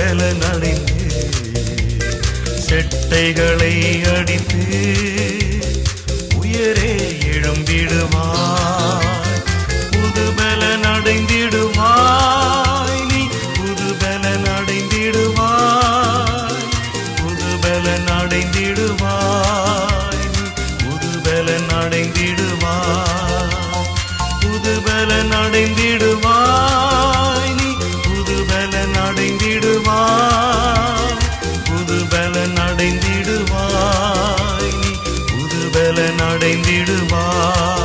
பலனடைந்து செட்டைகளை அடித்து உயரே எழும்பிடுவாய். புது பலனடைந்திடுவாய் நீ, புது பலனடைந்திடுவாய், புது பலனடைந்திடுவாய் நீ, புது பலனடைந்திடுவாய், புது பலனடைந்திடுவாய் நீ, புது பலனடைந்திடுவாய், புது பலனடைந்திடுவாய் நீ, புது பலனடைந்திடுவாய்.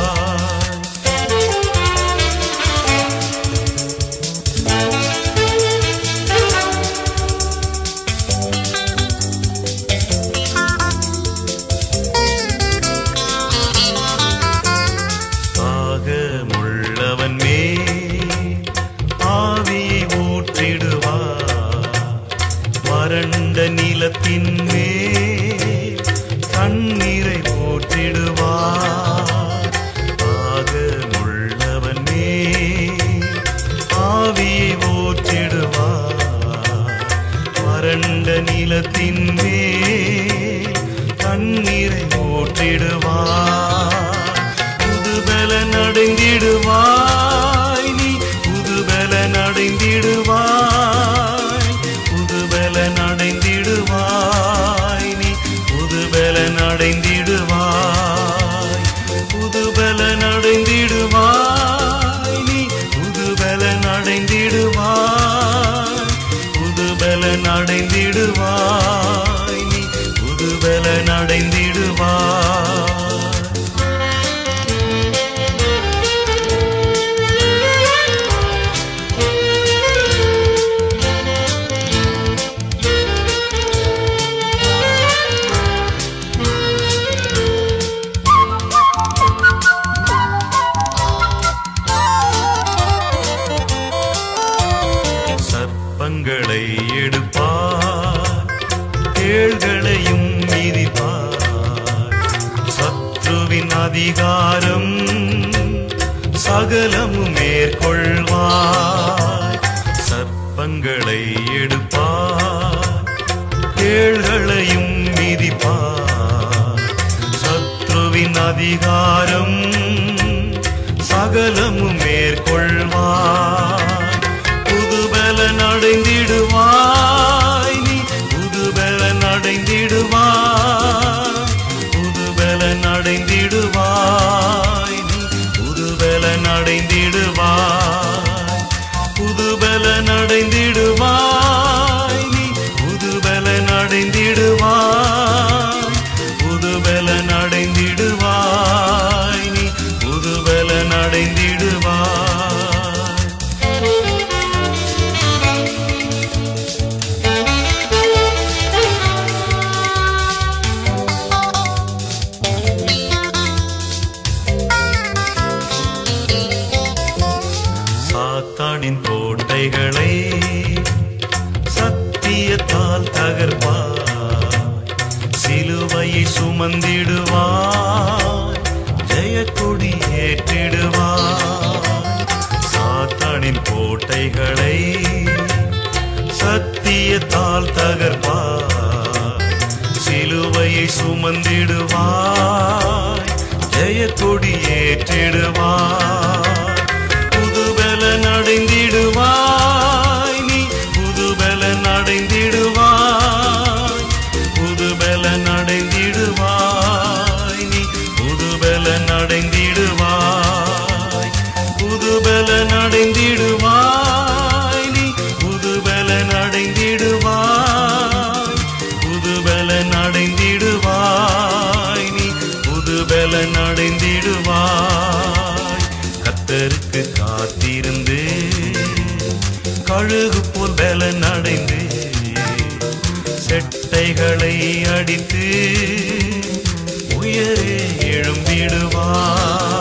தாகமுள்ளவன் மேல் ஆவியை ஊற்றிடுவார், வறண்ட நிலத்தின் மேல் தண்ணீரை ஊற்றிடுவார். தாகமுள்ளவன் மேல் ஆவியை ஊற்றிடுவார், வறண்ட நிலத்தின் மேல் தண்ணீரை ஊற்றிடுவார். புது பலனடைந்திடுவாய் நீ, புது பலனடைந்திடுவாய், புது பலனடைந்திடுவாய் நீ, புது பலனடைந்திடுவாய், புது பலனடைந்திடுவாய் நீ, புது பலனடைந்திடுவாய், புது பலனடைந்திடுவாய் நீ, புது பலனடைந்திடுவாய். சர்ப்பங்களை எடுப்பார், தேள்களையும் மிதிப்பார், சத்ருவின் அதிகாரம் சகலமும் மேற்கொள்வார். சர்ப்பங்களை எடுப்பார், தேள்களையும் மிதிப்பார், சத்ருவின் அதிகாரம் சகலமும் மேற்கொள்வார். புது பலனடைந்திடுவாய் நீ, புது பலனடைந்திடுவாய், புது பலனடைந்திடுவாய் நீ, புது பலனடைந்திடுவாய், புது பலனடைந்திடுவாய் நீ, புது பலனடைந்திடுவாய், புது பலனடைந்திடுவாய் நீ, புது பலனடைந்திடுவாய். சாத்தானின் கோட்டைகளை சத்தியத்தால் தகர்ப்பாய், சிலுவையை சுமந்திடுவாய், ஜெயக்கொடி ஏற்றிடுவாய். சாத்தானின் கோட்டைகளை சத்தியத்தால் தகர்ப்பாய், சிலுவையை சுமந்திடுவாய், ஜெயக்கொடி ஏற்றிடுவாய். புது பலனடைந்திடுவாய் நீ, புது பலனடைந்திடுவாய், புது பலனடைந்திடுவாய் நீ, புது பலனடைந்திடுவாய், புது பலனடைந்திடுவாய் நீ, புது பலனடைந்திடுவாய், புது பலனடைந்திடுவாய் நீ, புது பலனடைந்திடுவாய். கர்த்தருக்கு காத்திருந்து கழுகு போல் பலனடைந்து செட்டைகளை அடித்து உயரே எழும்பிடுவாய்.